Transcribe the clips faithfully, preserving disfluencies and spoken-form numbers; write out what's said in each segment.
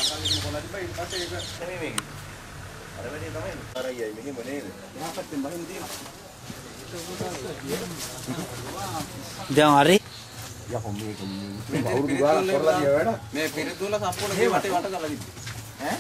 දැන් හරි යකෝ මේක මේ අවුරුදු ගානක් කරලා ගියා වැඩ මේ පිරිදුල සම්පූර්ණ මේ වටේ වට කරලා තිබ්බේ ඈ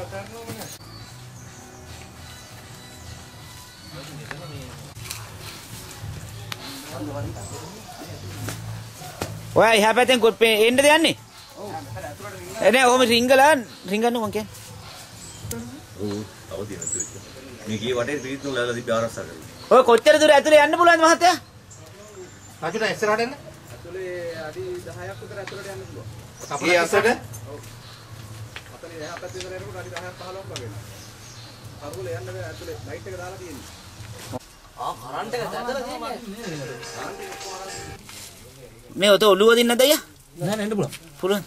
ඔයා එහා පැත්තෙන් කොප්පේ එන්නද යන්නේ? ඔව්. එනේ ඔහොම රිංගලා රිංගන්න මං කියන්නේ. ඔව්. අවදි නැතුව. මේ ගියේ වටේ පිරිදුල ලාලා තිබ්බේ ආරක්ෂා කරලා. ඔය කොච්චර දුර ඇතුලේ යන්න පුළුවන්ද මහත්තයා? රජුට ඉස්සරහට එන්න. ඇතුලේ අඩි දහයක් විතර ඇතුලට යන්න පුළුවන්. ඒ අසට? ඔව්. අතනේ එහා පැත්තේ ඉඳලා එනකොට අඩි දහයක් පහළොවක් වගේ. කරුවල යන්න බෑ ඇතුලේ ලයිට් එක දාලා තියෙන්නේ. ආ කරන්ට් එක දැදලා තියෙන්නේ. මේ ඔත ඔළුව දින්නද අයියා? නෑ නෑ එන්න පුළුවන්. පුළුවන්.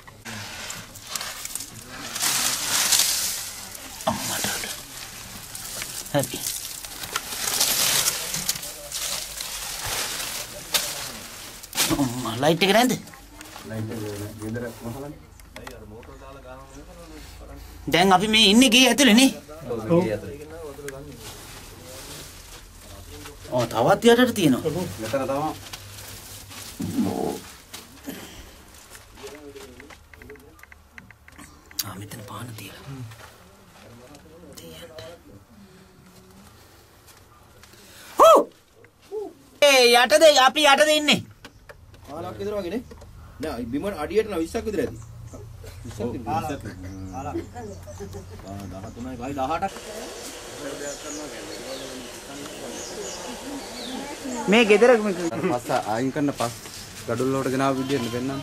හරි. ලයිට් එක නැද්ද? ලයිට් එක ගෙදර මහලනේ. අය අර මෝටර දාලා ගානවා කරන්ට්. දැන් අපි මේ ඉන්නේ ගේ ඇතුලේ නේ? ඔව් ගේ ඇතුලේ. ඔව් තවත් යටට තියෙනවා. මෙතන තමයි. ආ මෙතන පාන තියලා. හෝ! ඒ යටද අපි යටද ඉන්නේ? කාලක් විතර වගේ නේ. නෑ බිම අඩියට නම් විස්සක් විතර ඇති. විස්සක් විතර. කාලක්. කාලක්. දහතුනයි ගයි දහඅටක්. මේ ගෙදර පස්ස අයින් කරන පස් ගඩොල් වලට ගෙනාව විදියට දෙන්නම්.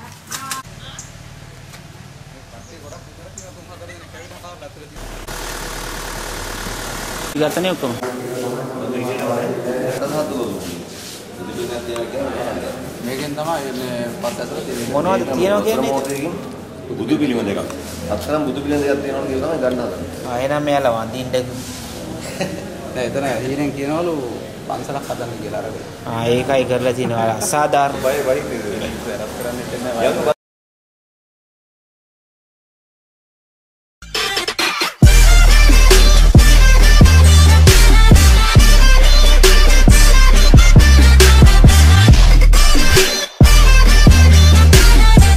ගතනේ ඔක්කොම. මේකෙන් තමයි මේ පස් ඇතුළේ තියෙන්නේ. මොනවද තියෙනවා කියන්නේ? බුදු පිළිම දෙකක්. අත්තරම් බුදු පිළිම දෙකක් තියෙනවා කියලා තමයි ගන්න හදන්නේ. ආ එහෙනම් මෙයාලා වඳින්න. නෑ එතන හීනෙන් කියනවලු පන්සලක් හදන්න කියලා අරගෙන. ආ ඒකයි කරලා තියෙනවා අසාධාරණ. බයි බයි වෙනස් කරන්න දෙන්නේ නැහැ.